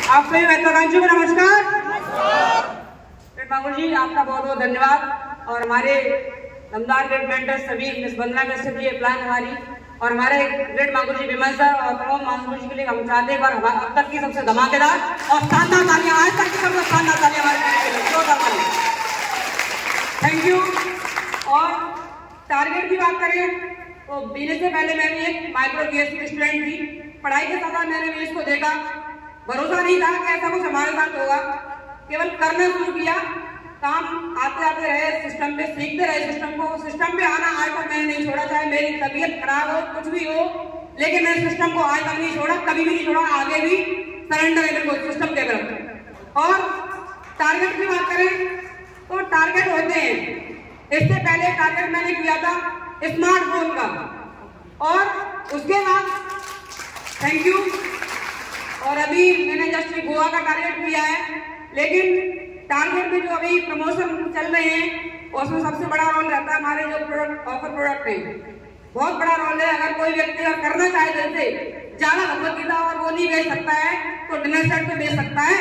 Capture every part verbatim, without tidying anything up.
आप सभी महत्वाकांक्षियों को नमस्कार। मांगुर जी आपका बहुत बहुत धन्यवाद। और हमारे दमदार ग्रेड मेंटर्स सभी मिस वंदना कश्यप जी प्लान हमारी और हमारे ग्रेड मांगुर जी विमल सर और तमाम मांगुर जी के लिए हम चाहते हैं पर अब तक की सबसे धमाकेदार और शानदार तालियां, आज तक की सबसे शानदार तालियां हमारे थैंक यू। और टारगेट की बात करें तो बीने से पहले मैं भी एक माइक्रो बीएससी की स्टूडेंट थी। पढ़ाई के साथ मैंने भी इसको देखा, भरोसा नहीं था कि ऐसा कुछ हमारे साथ होगा। केवल करना शुरू किया, काम आते आते रहे, सिस्टम पे सीखते रहे, सिस्टम को सिस्टम पे आना आज तक मैंने नहीं छोड़ा। चाहे मेरी तबीयत खराब हो, कुछ भी हो, लेकिन मैंने सिस्टम को आज तक नहीं छोड़ा, कभी भी नहीं छोड़ा, आगे भी सरेंडर है बिल्कुल सिस्टम के तरफ। और टारगेट की बात करें तो टारगेट होते हैं, इससे पहले टारगेट मैंने किया था स्मार्टफोन का और उसके बाद थैंक यू। और अभी मैंने जस्ट गोवा का टारगेट किया है, लेकिन टारगेट में जो अभी प्रमोशन चल रहे हैं उसमें सबसे बड़ा रोल रहता है हमारे जो प्रोडक्ट ऑफर प्रोडक्ट है, बहुत बड़ा रोल है। अगर कोई व्यक्ति अगर करना चाहे जैसे ज्यादा भगवत गीता और वो नहीं बेच सकता है तो डिनर सेट तो बेच सकता है,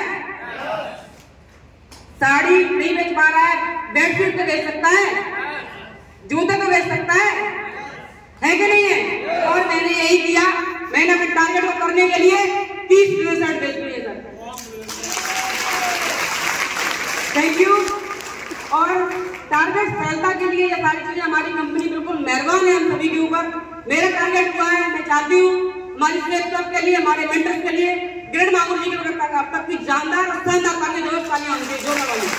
साड़ी नहीं बेच पा रहा है बेडशीट तो बेच सकता है, जूते तो बेच सकता है, है कि नहीं है। और मैंने यही किया, मैंने अपने टारगेट को करने के लिए तीस डिनर सेट बेच दिए सर, थैंक यू। और टारगेट सफलता के लिए ये सारी चीजें हमारी कंपनी बिल्कुल मेहरबान है हम सभी के ऊपर। मेरा टारगेट हुआ है, मैं चाहती हूँ हमारी स्टाफ के लिए, हमारे मेंटर्स के लिए ग्रेड मांगुर जी के प्रकार अब तक की जानदार और शानदार तालियां जरूर तालियां होंगी जो लगाऊंगी,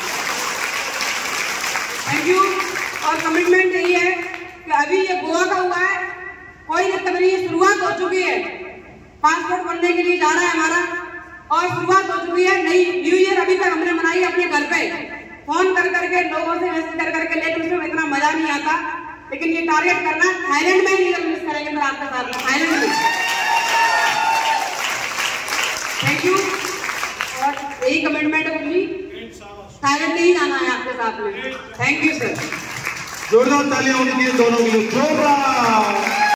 थैंक यू। और कमिटमेंट यही है कि अभी ये गोवा का हुआ है, कोई दिक्कत नहीं है, शुरुआत हो चुकी है, पासपोर्ट बनने के लिए जा रहा है हमारा और शुरुआत हो चुकी है। नई न्यू ईयर अभी तक हमने मनाई अपने घर पे फोन कर करके, लोगों से मैसेज कर करके, लेकिन उसमें इतना मजा नहीं आता। लेकिन ये टारगेट करना थाईलैंड में ही मिस करेंगे मेरा आपके साथ, थाईलैंड में, थैंक यू। और यही कमिटमेंट है मुझे, थाईलैंड में ही जाना है आपके साथ में, थैंक यू सर। जोरदार तालियां होनी चाहिए दोनों के लिए, जोरदार।